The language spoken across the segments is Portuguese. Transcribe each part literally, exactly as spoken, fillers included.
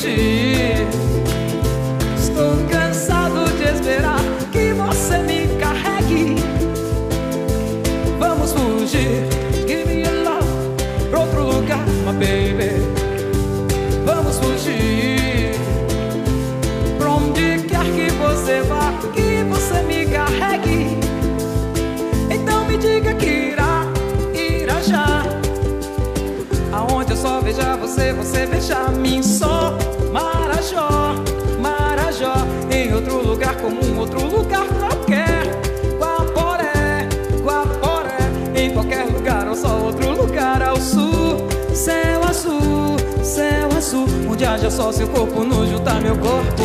fugir. Estou cansado de esperar que você me carregue. Vamos fugir, give me your love, pra outro lugar, my baby. Vamos fugir, pra onde quer que você vá, que você me carregue. Então me diga que irá, irá já. Aonde eu só veja você, você veja mim só. Marajó, Marajó, em outro lugar comum, outro lugar qualquer. Guaporé, Guaporé, em qualquer lugar ou só outro lugar ao sul. Céu azul, céu azul, onde haja só seu corpo nu juntar meu corpo.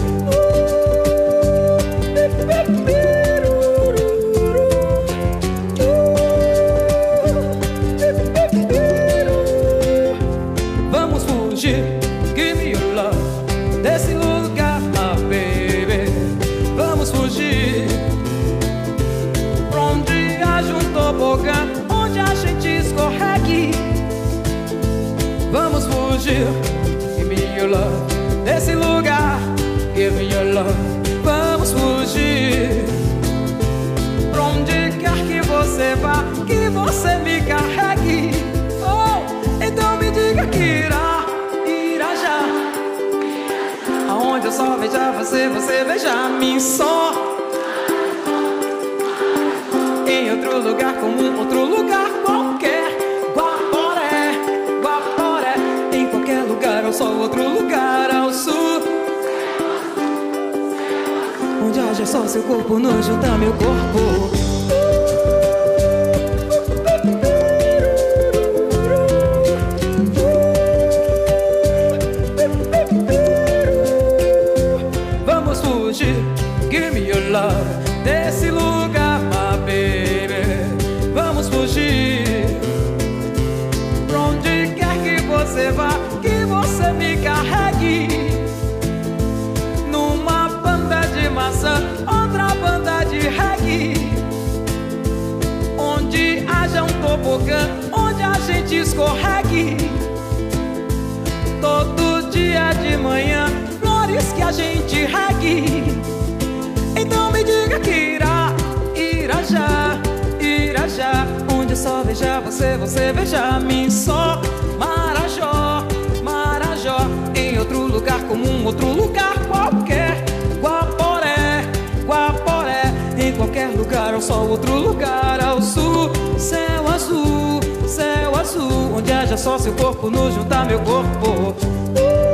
Vamos fugir, give me your love, desse lugar, my baby. Vamos fugir, pra onde haja um tobogã, onde a gente escorregue. Vamos fugir, give me your love, desse lugar, give me your love. Vamos fugir, pra onde quer que você vá, que você me carregue. Oh, então me diga que irá, irá já. Aonde eu só veja você, você veja mim só. Em outro lugar comum, outro lugar qualquer. Guaporé, Guaporé, em qualquer lugar ou só outro lugar ao sul. Onde haja só seu corpo nu juntar meu corpo. Vamos fugir, give me your love, desse lugar, my baby. Vamos fugir, pra onde quer que você vá, que você me carregue. Numa banda de maçã, outra banda de reggae, onde haja um tobogã, onde a gente escorregue. Todo dia de manhã, flores que a gente regue. Então me diga que irá, irá já, irá já. Onde eu só veja você, você veja mim só. Marajó, Marajó, em outro lugar comum, outro lugar qualquer. Guaporé, Guaporé, em qualquer lugar ou só outro lugar ao sul. Céu azul, céu azul, onde haja só seu corpo nu juntar meu corpo.